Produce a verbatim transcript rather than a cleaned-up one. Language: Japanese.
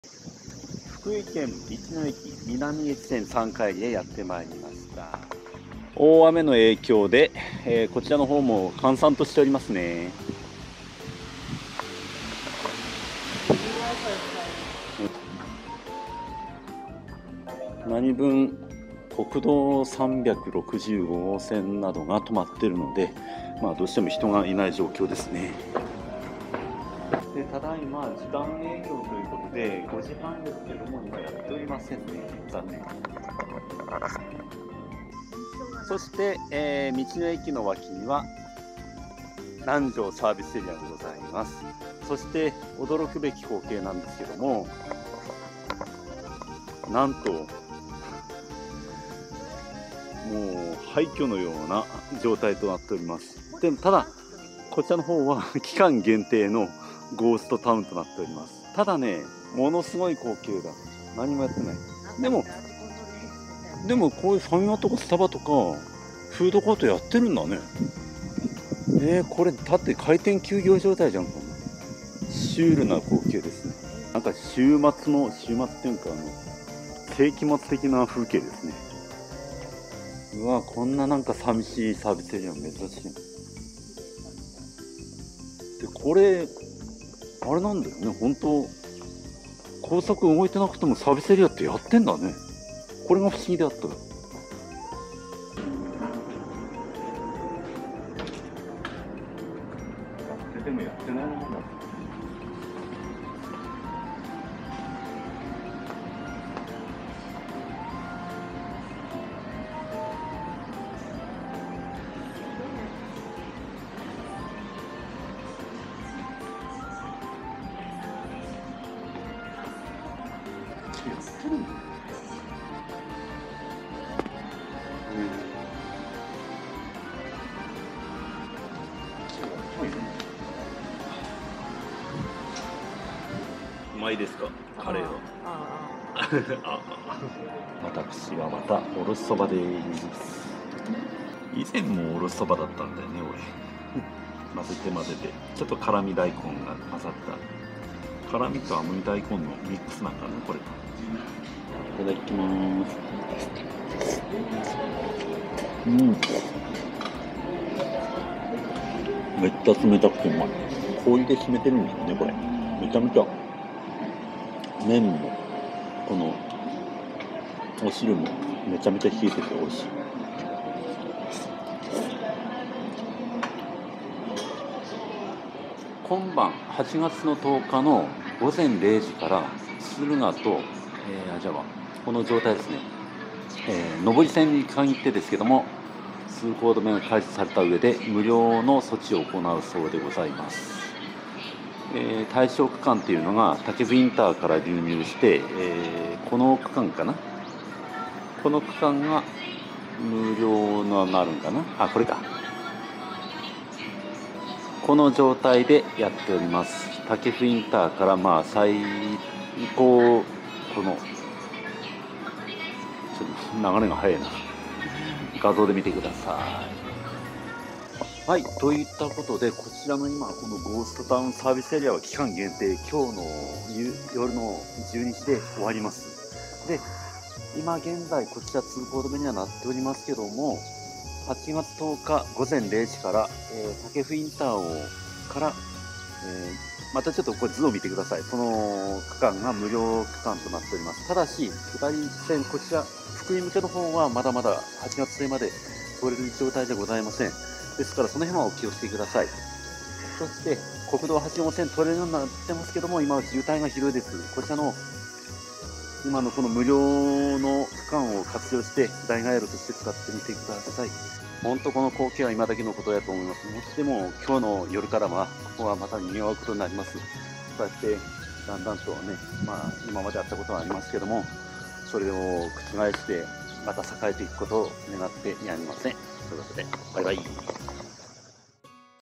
福井県道の駅南越前さんかいへやってまいりました。大雨の影響で、えー、こちらの方も閑散としておりますね。何分国道さんびゃくろくじゅうごごうせんなどが止まっているので、まあ、どうしても人がいない状況ですね。でただいま時短営業ということでごじはんですけども今やっておりませんね。残念。そして、えー、道の駅の脇には南城サービスエリアがございます。そして驚くべき光景なんですけども、なんともう廃墟のような状態となっております。でもただこちらの方は期間限定のゴーストタウンとなっております。ただね、ものすごい光景だ。何もやってない。でもでもこういうファミマとかスタバとかフードコートやってるんだね。えー、これだって開店休業状態じゃんか。シュールな光景ですね。なんか週末の週末っていうかあの世紀末的な風景ですね。うわ、こんななんか寂しいサービスエリア珍しい。でこれあれなんだよね、本当高速動いてなくてもサービスエリアってやってんだね。これが不思議であった。でもやってないものだ。うまいですか、カレーは。私はまたおろしそばです。以前もおろしそばだったんだよね、俺。混ぜて混ぜて、ちょっと辛味大根が混ざった。辛味と甘み大根のミックスなんかね、これ。いただきます。うん。めっちゃ冷たくてうまい。氷で締めてるんですよね、これ。めちゃめちゃ。麺も、この、お汁もめちゃめちゃ冷えてて美味しい。今晩はちがつのとおかのごぜんれいじから敦賀と、えー、じゃあこの状態ですね、えー、上り線に限ってですけども通行止めが開始された上で無料の措置を行うそうでございます。えー、対象区間っていうのが武生インターから流入して、えー、この区間かな、この区間が無料のなるんかなあ、これか。この状態でやっております。武生インターからまあ最高、このちょっと流れが速いな。画像で見てください。はい、といったことでこちらの今このゴーストタウンサービスエリアは期間限定、今日の夜のじゅうにじで終わります。で今現在こちら通行止めにはなっておりますけども、はちがつとおかごぜんれいじから、えー、武生インターをから、えー、またちょっとこれ図を見てください。その区間が無料区間となっております。ただし下り線こちら福井向けの方はまだまだはちがつ末まで通れる状態じゃございません。ですからその辺はお気をつけください。そして国道はちごうせん通れるようになってますけども、今は渋滞がひどいです。こちらの今のこの無料の区間を活用して代替路として使ってみてください。本当この光景は今だけのことだと思います。もしでも今日の夜からはここはまた賑わうことになります。こうやってだんだんとね、まあ今まであったことはありますけども、それを覆してまた栄えていくことを願ってやみません。ということでバイバイ。